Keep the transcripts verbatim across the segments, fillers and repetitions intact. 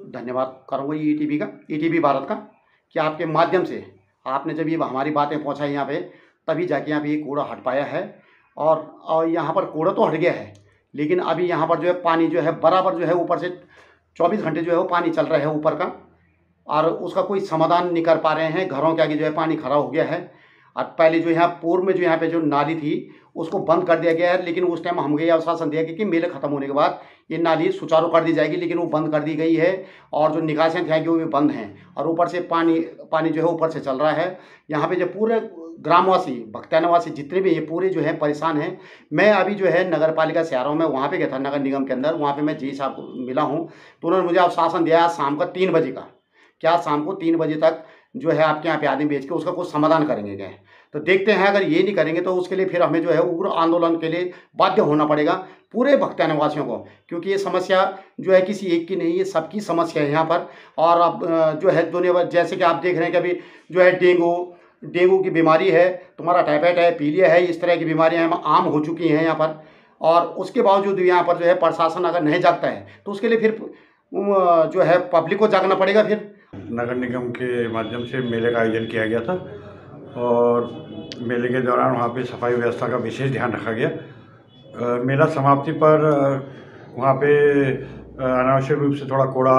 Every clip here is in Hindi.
धन्यवाद करूँगा ई टी वी का, ई टी वी भारत का, कि आपके माध्यम से आपने जब ये हमारी बातें पहुँचाई यहाँ पे, तभी जाके यहाँ पे ये कूड़ा हट पाया है। और और यहाँ पर कूड़ा तो हट गया है, लेकिन अभी यहाँ पर जो है पानी जो है बराबर जो है ऊपर से चौबीस घंटे जो है वो पानी चल रहा है ऊपर का, और उसका कोई समाधान नहीं कर पा रहे हैं। घरों के आगे जो है पानी खड़ा हो गया है। और पहले जो यहाँ पूर्व में जो यहाँ पे जो नाली थी उसको बंद कर दिया गया है, लेकिन उस टाइम हमको ये आश्वासन दिया गया कि मेले ख़त्म होने के बाद ये नाली सुचारू कर दी जाएगी, लेकिन वो बंद कर दी गई है। और जो निकासें थी वो भी बंद हैं, और ऊपर से पानी पानी जो है ऊपर से चल रहा है। यहाँ पे जो पूरे ग्रामवासी भक्तानवासी जितने भी ये पूरे जो है परेशान हैं। मैं अभी जो है नगर पालिका शहरों में वहाँ पे गया था, नगर निगम के अंदर, वहाँ पे मैं जी साहब को मिला हूँ, तो उन्होंने मुझे आश्वासन दिया आज शाम का तीन बजे का, क्या शाम को तीन बजे तक जो है आपके यहाँ पे आदमी भेज के उसका कुछ समाधान करेंगे गए। तो देखते हैं, अगर ये नहीं करेंगे तो उसके लिए फिर हमें जो है उग्र आंदोलन के लिए बाध्य होना पड़ेगा पूरे भक्तान वासियों को, क्योंकि ये समस्या जो है किसी एक की नहीं, ये सबकी समस्या है यहाँ पर। और अब जो है दुनिया भर, जैसे कि आप देख रहे हैं कि अभी जो है डेंगू डेंगू की बीमारी है, तुम्हारा टाइफाइड है, पीलिया है, इस तरह की बीमारियाँ आम हो चुकी हैं यहाँ पर। और उसके बावजूद यहाँ पर जो है प्रशासन अगर नहीं जागता है तो उसके लिए फिर जो है पब्लिक को जागना पड़ेगा। फिर नगर निगम के माध्यम से मेले का आयोजन किया गया था, और मेले के दौरान वहाँ पे सफाई व्यवस्था का विशेष ध्यान रखा गया। मेला समाप्ति पर वहाँ पे अनावश्यक रूप से थोड़ा कूड़ा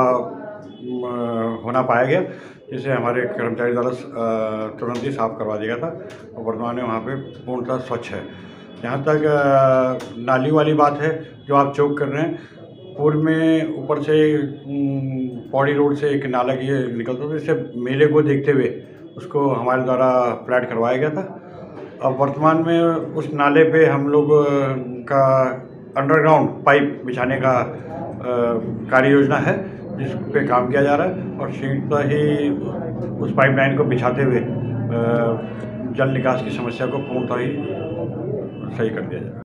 होना पाया गया, जिसे हमारे कर्मचारी द्वारा तुरंत ही साफ करवा दिया था, और वर्तमान में वहाँ पे पूर्णतः स्वच्छ है। जहाँ तक नाली वाली बात है जो आप चौक कर रहे हैं, पूर्व में ऊपर से पौड़ी रोड से एक नाला की निकलता था, जिससे मेले को देखते हुए उसको हमारे द्वारा फ्लैट करवाया गया था। अब वर्तमान में उस नाले पे हम लोग का अंडरग्राउंड पाइप बिछाने का कार्य योजना है, जिस पे काम किया जा रहा है, और शीघ्रता ही उस पाइपलाइन को बिछाते हुए जल निकास की समस्या को पूर्णतः ही सही कर दिया जाएगा।